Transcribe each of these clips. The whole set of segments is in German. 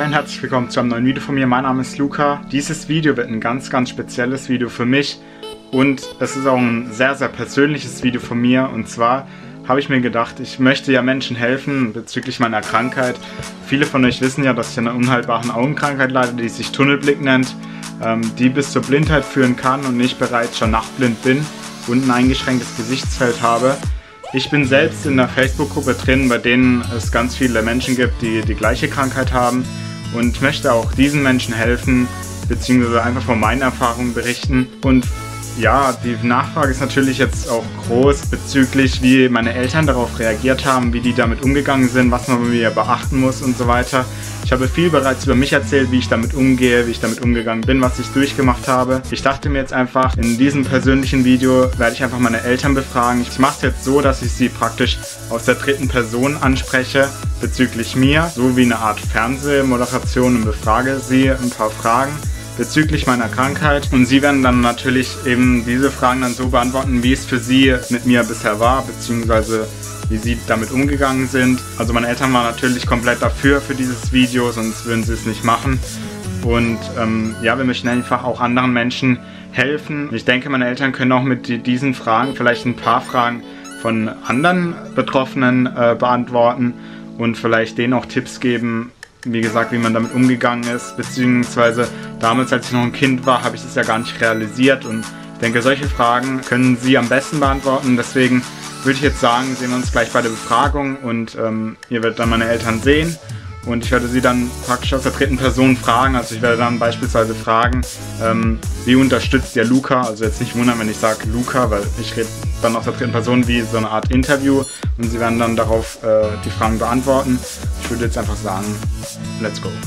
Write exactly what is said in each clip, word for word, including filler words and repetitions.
Moin, herzlich willkommen zu einem neuen Video von mir. Mein Name ist Luca. Dieses Video wird ein ganz, ganz spezielles Video für mich und es ist auch ein sehr, sehr persönliches Video von mir. Und zwar habe ich mir gedacht, ich möchte ja Menschen helfen bezüglich meiner Krankheit. Viele von euch wissen ja, dass ich an einer unheilbaren Augenkrankheit leide, die sich Tunnelblick nennt, ähm, die bis zur Blindheit führen kann und ich bereits schon nachtblind bin und ein eingeschränktes Gesichtsfeld habe. Ich bin selbst in einer Facebook-Gruppe drin, bei denen es ganz viele Menschen gibt, die die gleiche Krankheit haben und möchte auch diesen Menschen helfen, beziehungsweise einfach von meinen Erfahrungen berichten. Und ja, die Nachfrage ist natürlich jetzt auch groß bezüglich, wie meine Eltern darauf reagiert haben, wie die damit umgegangen sind, was man bei mir beachten muss und so weiter. Ich habe viel bereits über mich erzählt, wie ich damit umgehe, wie ich damit umgegangen bin, was ich durchgemacht habe. Ich dachte mir jetzt einfach, in diesem persönlichen Video werde ich einfach meine Eltern befragen. Ich mache es jetzt so, dass ich sie praktisch aus der dritten Person anspreche bezüglich mir, so wie eine Art Fernsehmoderation, und befrage sie ein paar Fragen bezüglich meiner Krankheit, und sie werden dann natürlich eben diese Fragen dann so beantworten, wie es für sie mit mir bisher war, beziehungsweise wie sie damit umgegangen sind. Also meine Eltern waren natürlich komplett dafür für dieses Video, sonst würden sie es nicht machen. Und ähm, ja, wir möchten einfach auch anderen Menschen helfen. Ich denke, meine Eltern können auch mit diesen Fragen vielleicht ein paar Fragen von anderen Betroffenen äh, beantworten und vielleicht denen auch Tipps geben, wie gesagt, wie man damit umgegangen ist, beziehungsweise damals, als ich noch ein Kind war, habe ich das ja gar nicht realisiert, und ich denke, solche Fragen können Sie am besten beantworten. Deswegen würde ich jetzt sagen, sehen wir uns gleich bei der Befragung, und ähm, ihr werdet dann meine Eltern sehen und ich werde sie dann praktisch aus der dritten Person fragen. Also ich werde dann beispielsweise fragen, ähm, wie unterstützt ihr Luca? Also jetzt nicht wundern, wenn ich sage Luca, weil ich rede dann aus der dritten Person wie so eine Art Interview, und sie werden dann darauf äh, die Fragen beantworten. Ich würde jetzt einfach sagen, let's go.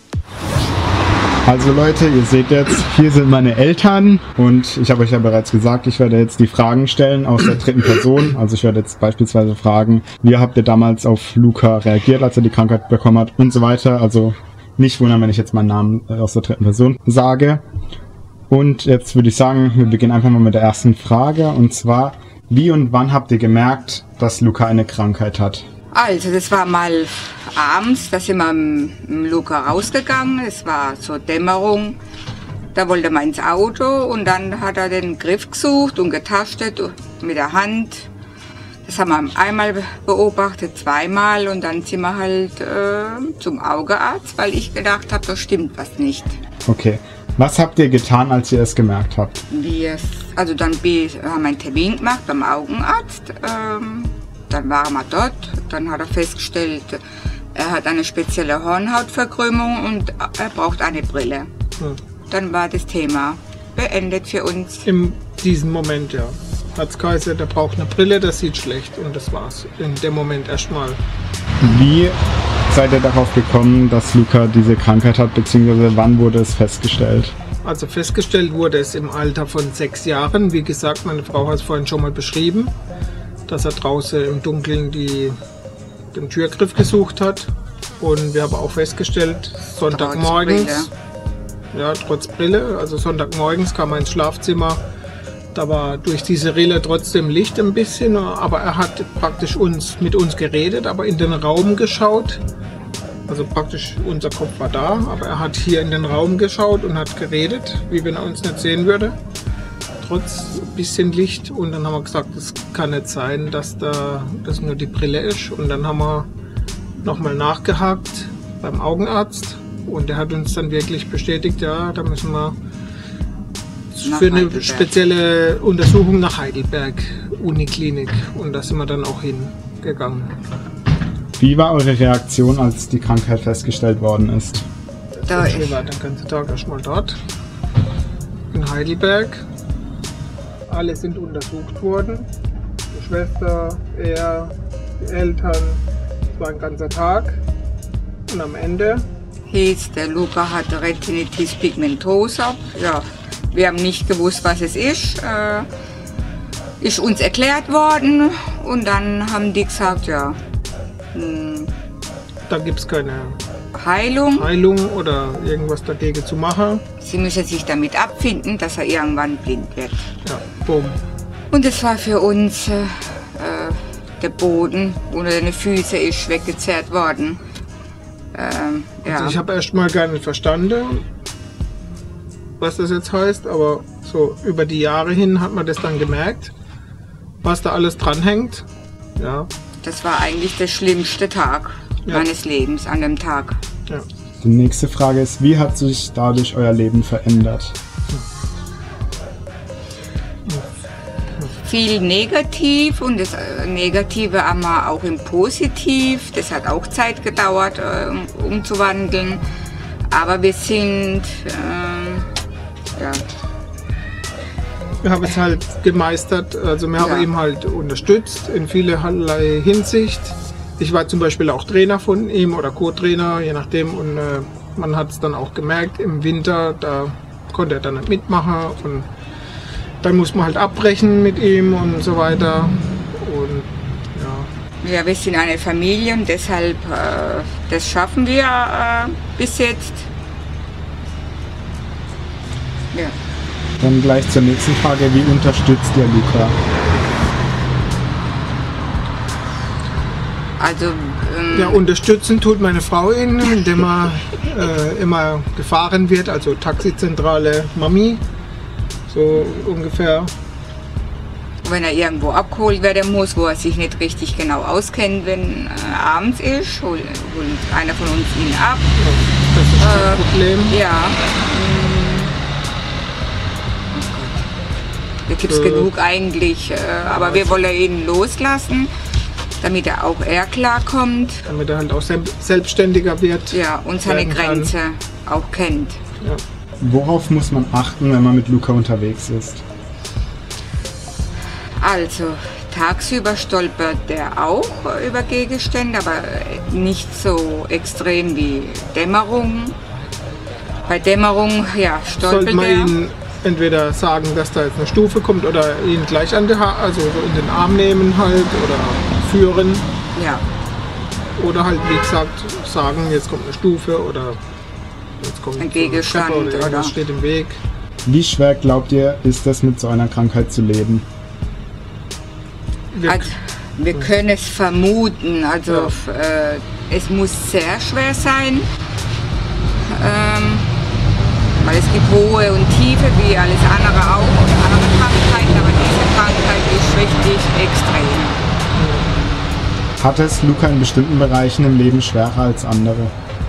Also Leute, ihr seht jetzt, hier sind meine Eltern, und ich habe euch ja bereits gesagt, ich werde jetzt die Fragen stellen aus der dritten Person. Also ich werde jetzt beispielsweise fragen, wie habt ihr damals auf Luca reagiert, als er die Krankheit bekommen hat und so weiter. Also nicht wundern, wenn ich jetzt meinen Namen aus der dritten Person sage. Und jetzt würde ich sagen, wir beginnen einfach mal mit der ersten Frage, und zwar, wie und wann habt ihr gemerkt, dass Luca eine Krankheit hat? Also das war mal abends, da sind wir mit dem Luca rausgegangen, es war zur Dämmerung, da wollte man ins Auto und dann hat er den Griff gesucht und getastet mit der Hand. Das haben wir einmal beobachtet, zweimal, und dann sind wir halt äh, zum Augenarzt, weil ich gedacht habe, da stimmt was nicht. Okay. Was habt ihr getan, als ihr es gemerkt habt? Wir, also dann haben wir einen Termin gemacht beim Augenarzt. Ähm, dann waren wir dort. Dann hat er festgestellt, er hat eine spezielle Hornhautverkrümmung und er braucht eine Brille. Hm. Dann war das Thema beendet für uns. In diesem Moment, ja. Hat es geheißen, der braucht eine Brille, das sieht schlecht, und das war's. In dem Moment erstmal. Wie seid ihr darauf gekommen, dass Luca diese Krankheit hat, beziehungsweise wann wurde es festgestellt? Also festgestellt wurde es im Alter von sechs Jahren. Wie gesagt, meine Frau hat es vorhin schon mal beschrieben, dass er draußen im Dunkeln die, den Türgriff gesucht hat. Und wir haben auch festgestellt, Sonntagmorgens, ja, trotz Brille, also Sonntagmorgens kam er ins Schlafzimmer. Da war durch diese Rille trotzdem Licht ein bisschen, aber er hat praktisch uns, mit uns geredet, aber in den Raum geschaut. Also praktisch unser Kopf war da, aber er hat hier in den Raum geschaut und hat geredet, wie wenn er uns nicht sehen würde. Trotz ein bisschen Licht, und dann haben wir gesagt, es kann nicht sein, dass da das nur die Brille ist. Und dann haben wir nochmal nachgehakt beim Augenarzt, und der hat uns dann wirklich bestätigt, ja, da müssen wir für eine spezielle Untersuchung nach Heidelberg, Uniklinik, und da sind wir dann auch hingegangen. Wie war eure Reaktion, als die Krankheit festgestellt worden ist? Da wir waren den ganzen Tag erstmal dort, in Heidelberg. Alle sind untersucht worden, die Schwester, er, die Eltern, es war ein ganzer Tag, und am Ende hieß, der Luca hatte Retinitis pigmentosa. Ja. Wir haben nicht gewusst, was es ist. Äh, ist uns erklärt worden, und dann haben die gesagt, ja, mh, da gibt es keine Heilung. Heilung oder irgendwas dagegen zu machen. Sie müssen sich damit abfinden, dass er irgendwann blind wird. Ja, boom. Und es war für uns äh, der Boden unter den Füßen ist weggezerrt worden. Ähm, ja. Also ich habe erst mal gar nicht verstanden, was das jetzt heißt, aber so über die Jahre hin hat man das dann gemerkt, was da alles dranhängt. Ja. Das war eigentlich der schlimmste Tag Ja. meines Lebens an dem Tag. Ja. Die nächste Frage ist, wie hat sich dadurch euer Leben verändert? Viel negativ und das äh, Negative aber auch im Positiv. Das hat auch Zeit gedauert, äh, um umzuwandeln. Aber wir sind, äh, ja, Wir haben es halt gemeistert, also wir haben Ja. ihn halt unterstützt in vielerlei Hinsicht. Ich war zum Beispiel auch Trainer von ihm oder Co-Trainer, je nachdem. Und äh, man hat es dann auch gemerkt, im Winter, da konnte er dann nicht mitmachen. Und dann muss man halt abbrechen mit ihm und so weiter. Und ja, ja, wir sind eine Familie und deshalb, äh, das schaffen wir äh, bis jetzt. Ja. Dann gleich zur nächsten Frage, wie unterstützt ihr Luca? Also, ähm, ja, unterstützen tut meine Frau ihn, indem er äh, immer gefahren wird, also Taxizentrale Mami, so ungefähr. wenn er irgendwo abgeholt werden muss, wo er sich nicht richtig genau auskennt, wenn äh, abends ist, holt, holt einer von uns ihn ab. Das ist kein Äh, Problem. Ja. mm, Oh Gott. Da gibt es Äh. genug eigentlich, äh, aber wir wollen ihn loslassen, damit er auch er klarkommt, Damit er halt auch sel- selbstständiger wird. ja, und seine werden kann. Grenze auch kennt. Ja. Worauf muss man achten, wenn man mit Luca unterwegs ist? Also, tagsüber stolpert der auch über Gegenstände, aber nicht so extrem wie Dämmerung. Bei Dämmerung, ja, stolpert Sollte man er. ihn entweder sagen, dass da jetzt eine Stufe kommt oder ihn gleich an der ha also so in den Arm nehmen halt oder führen. Ja, Oder halt, wie gesagt, sagen, jetzt kommt eine Stufe oder jetzt kommt Ein so eine Gegenstand Treppe oder irgendwas oder- steht im Weg. Wie schwer glaubt ihr, ist es mit so einer Krankheit zu leben? Wir, also, wir können es vermuten. Also, äh, es muss sehr schwer sein, ähm, weil es gibt hohe und tiefe, wie alles andere auch, und andere Krankheiten, aber diese Krankheit ist richtig extrem. Hat es Luca in bestimmten Bereichen im Leben schwerer als andere?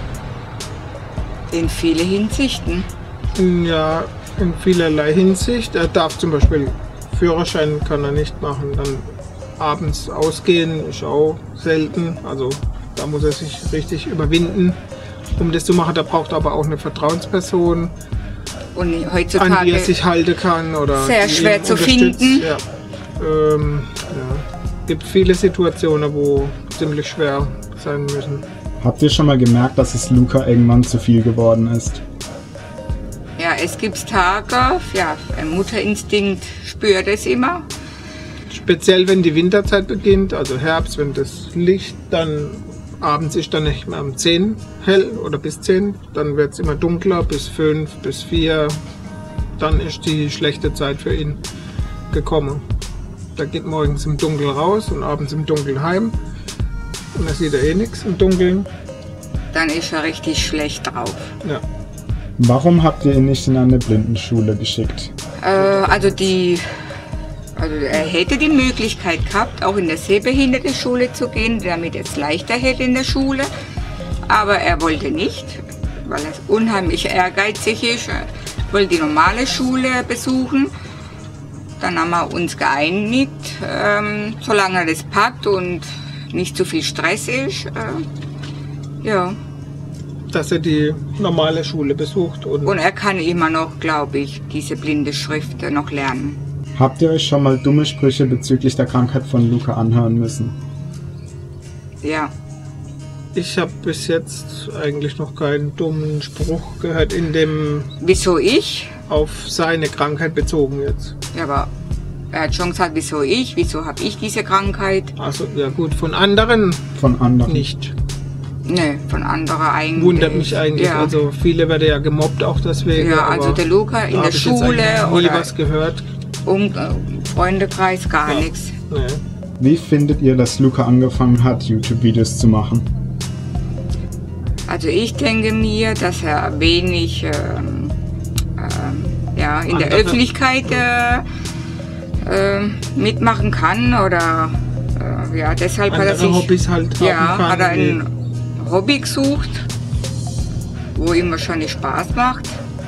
In viele Hinsichten. in, ja, in vielerlei Hinsicht. Er darf zum Beispiel Führerschein kann er nicht machen, dann abends ausgehen ist auch selten. Also da muss er sich richtig überwinden, um das zu machen. Da braucht er aber auch eine Vertrauensperson, Und an die heutzutage er sich halten kann oder sehr die schwer ihn zu unterstützt. finden. Ja. Ähm, ja. Gibt viele Situationen, wo ziemlich schwer sein müssen. Habt ihr schon mal gemerkt, dass es Luca irgendwann zu viel geworden ist? Ja, es gibt Tage, ja, ein Mutterinstinkt spürt es immer. Speziell wenn die Winterzeit beginnt, also Herbst, wenn das Licht dann abends ist dann nicht mehr um zehn hell oder bis zehn, dann wird es immer dunkler bis fünf, bis vier. Dann ist die schlechte Zeit für ihn gekommen. Da geht morgens im Dunkeln raus und abends im Dunkeln heim. Und da sieht er eh nichts im Dunkeln. Dann ist er richtig schlecht drauf. Ja. Warum habt ihr ihn nicht in eine Blindenschule geschickt? Äh, also die, also er hätte die Möglichkeit gehabt, auch in der Sehbehindertenschule zu gehen, damit er es leichter hätte in der Schule. Aber er wollte nicht, weil er unheimlich ehrgeizig ist. Er wollte die normale Schule besuchen. Dann haben wir uns geeinigt, ähm, solange er das packt und nicht zu viel Stress ist. Äh, ja. Dass er die normale Schule besucht. Und, Und er kann immer noch, glaube ich, diese blinde Schrift noch lernen. Habt ihr euch schon mal dumme Sprüche bezüglich der Krankheit von Luca anhören müssen? Ja. ich habe bis jetzt eigentlich noch keinen dummen Spruch gehört, in dem Wieso ich? auf seine Krankheit bezogen jetzt. Ja, aber er hat schon gesagt, wieso ich? Wieso habe ich diese Krankheit? Also ja gut, von anderen Von anderen? nicht. Ne, von anderen eigentlich. Wundert mich eigentlich. Ja, Also viele werden ja gemobbt auch deswegen. ja also aber der Luca da in hab der ich jetzt Schule eigentlich nie oder was gehört. um äh, Freundekreis gar Ja. nichts. Nee. Wie findet ihr, dass Luca angefangen hat, YouTube-Videos zu machen? Also ich denke mir, dass er wenig ähm, ähm, ja, in Andere. der Öffentlichkeit äh, äh, mitmachen kann oder äh, ja, deshalb Andere hat er sich Hobbys halt ja, hat er ein Hobby gesucht, wo ihm wahrscheinlich Spaß macht.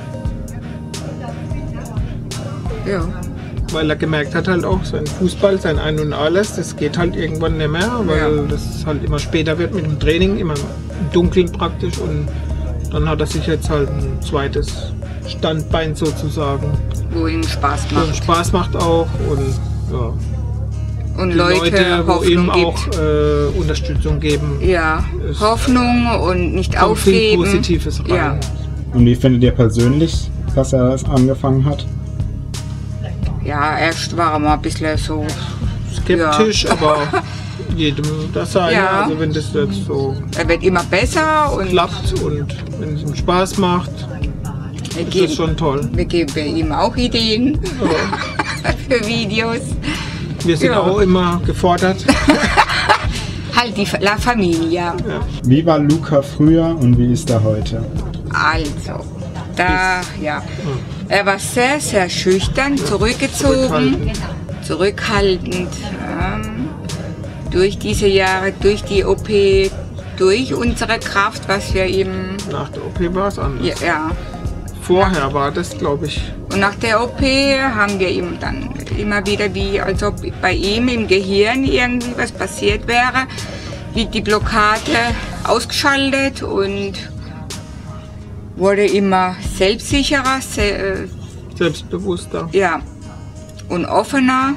Ja. Weil er gemerkt hat halt auch, sein Fußball, sein Ein und Alles, das geht halt irgendwann nicht mehr, weil ja. das halt immer später wird mit dem Training, immer im Dunkeln praktisch, und dann hat er sich jetzt halt ein zweites Standbein sozusagen. Wo ihm Spaß macht. Wo ihm Spaß macht auch und ja. Und die Leute, Leute wo Hoffnung ihm gibt. auch äh, Unterstützung geben. Ja, Hoffnung und nicht kommt aufgeben. Viel Positives rein. Ja. Und wie findet ihr persönlich, dass er das angefangen hat? Ja, erst war er mal ein bisschen so skeptisch, ja. aber jedem das sein. Ja. Also wenn das jetzt so er wird immer besser und klappt und wenn es ihm Spaß macht, wir ist geben, das schon toll. Wir geben ihm auch Ideen ja. für Videos. Wir sind ja. auch immer gefordert. Halt die La Familia. Ja. Wie war Luca früher und wie ist er heute? Also, da, ja. Er war sehr, sehr schüchtern, zurückgezogen, Zurückhaltend, zurückhaltend ähm, durch diese Jahre, durch die O P, durch unsere Kraft, was wir ihm... Nach der O P war es anders. Ja, ja. Vorher war das, glaube ich... Und nach der O P haben wir ihm dann immer wieder, wie als ob bei ihm im Gehirn irgendwie was passiert wäre, wie die Blockade ausgeschaltet und wurde immer selbstsicherer, se selbstbewusster. Ja, und offener.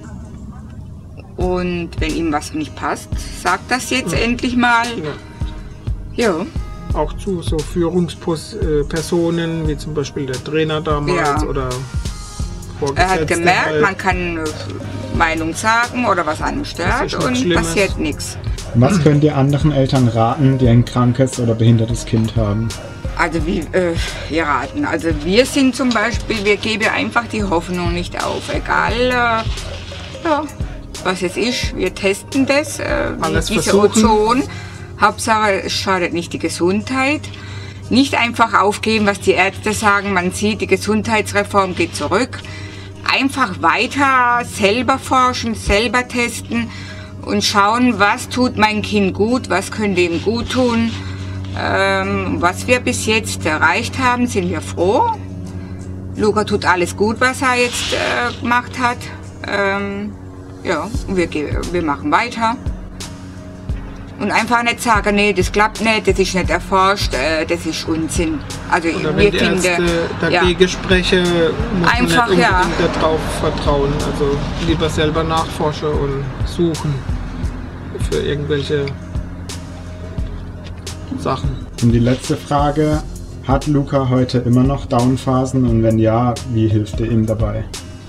Und wenn ihm was nicht passt, sagt das jetzt ja. endlich mal. Ja. ja. Auch zu so Führungspersonen, wie zum Beispiel der Trainer damals ja. oder Vorgesetzte. Er hat gemerkt, halt. man kann Meinung sagen oder was einem stört und Schlimmes. Passiert nichts. Was könnt ihr anderen Eltern raten, die ein krankes oder behindertes Kind haben? Also wie äh, wir raten. Also wir sind zum Beispiel, wir geben einfach die Hoffnung nicht auf. Egal äh, ja, was es ist, wir testen das. Äh, Alles diese versuchen. Ozon. Hauptsache es schadet nicht die Gesundheit. Nicht einfach aufgeben, was die Ärzte sagen. Man sieht, die Gesundheitsreform geht zurück. Einfach weiter selber forschen, selber testen und schauen, was tut mein Kind gut, was könnte ihm gut tun. Ähm, was wir bis jetzt erreicht haben, sind wir froh. Luca tut alles gut, was er jetzt äh, gemacht hat. Ähm, ja, wir, wir machen weiter. Und einfach nicht sagen, nee, das klappt nicht, das ist nicht erforscht, äh, das ist Unsinn. Also Oder wir wenn die finden, Ärzte dagegen ja. sprechen, muss einfach, man nicht ja. unbedingt darauf vertrauen. Also lieber selber nachforschen und suchen für irgendwelche Sachen. Und die letzte Frage, hat Luca heute immer noch Downphasen und wenn ja, wie hilft ihr ihm dabei?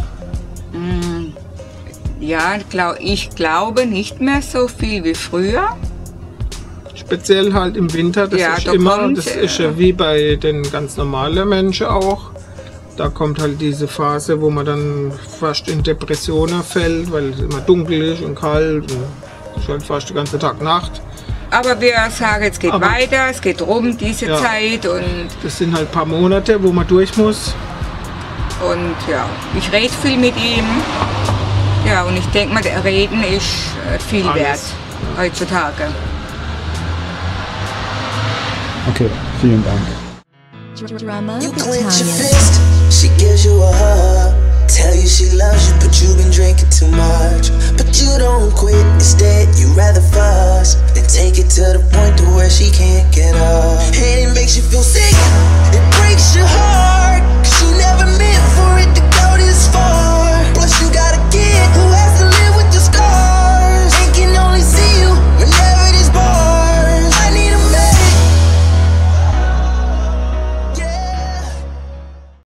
Ja, ich glaube nicht mehr so viel wie früher. Speziell halt im Winter, das ja, ist da immer, kommt, das ist ja wie bei den ganz normalen Menschen auch. Da kommt halt diese Phase, wo man dann fast in Depressionen fällt, weil es immer dunkel ist und kalt und es ist halt fast den ganzen Tag Nacht. Aber wir sagen, es geht Aber, weiter, es geht rum, diese ja, Zeit. Und das sind halt ein paar Monate, wo man durch muss. Und ja, ich rede viel mit ihm. Ja, und ich denke mal, der Reden ist viel Alles. wert heutzutage. Okay, vielen Dank. Drama you clench your fist, she gives you a hug. Tell you she loves you, but you've been drinking too much. But you don't quit, instead you rather fuss and take it to the point to where she can't get up. And it makes you feel sick.